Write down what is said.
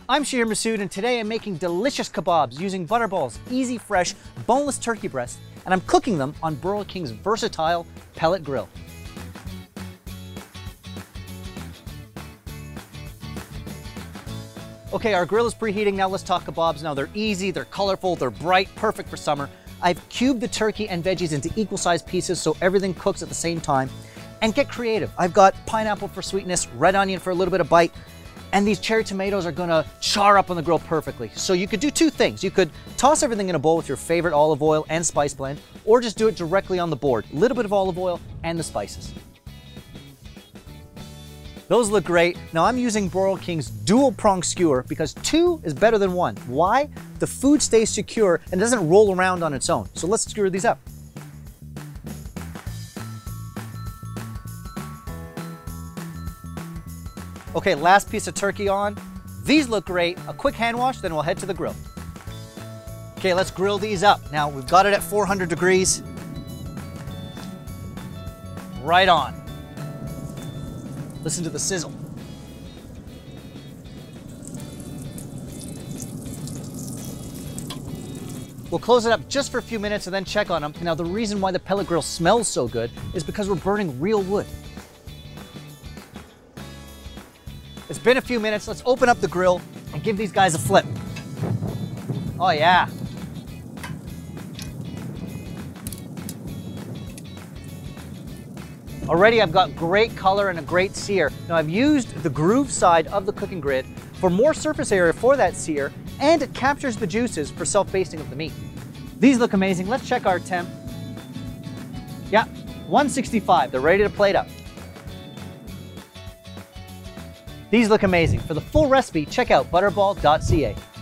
I'm Shahir Massoud, and today I'm making delicious kebabs using Butterball's easy, fresh, boneless turkey breast, and I'm cooking them on Broil King's versatile pellet grill. Okay, our grill is preheating. Now let's talk kebabs. Now they're easy, they're colorful, they're bright, perfect for summer. I've cubed the turkey and veggies into equal sized pieces so everything cooks at the same time. And get creative. I've got pineapple for sweetness, red onion for a little bit of bite, and these cherry tomatoes are gonna char up on the grill perfectly. So you could do two things. You could toss everything in a bowl with your favorite olive oil and spice blend, or just do it directly on the board. A little bit of olive oil and the spices. Those look great. Now I'm using Broil King's dual prong skewer because two is better than one. Why? The food stays secure and doesn't roll around on its own. So let's skewer these up. Okay, last piece of turkey on. These look great. A quick hand wash, then we'll head to the grill. Okay, let's grill these up. Now we've got it at 400 degrees. Right on. Listen to the sizzle. We'll close it up just for a few minutes and then check on them. Now the reason why the pellet grill smells so good is because we're burning real wood. It's been a few minutes. Let's open up the grill and give these guys a flip. Oh yeah. Already I've got great color and a great sear. Now I've used the groove side of the cooking grid for more surface area for that sear, and it captures the juices for self-basting of the meat. These look amazing. Let's check our temp. Yeah, 165. They're ready to plate up. These look amazing. For the full recipe, check out butterball.ca.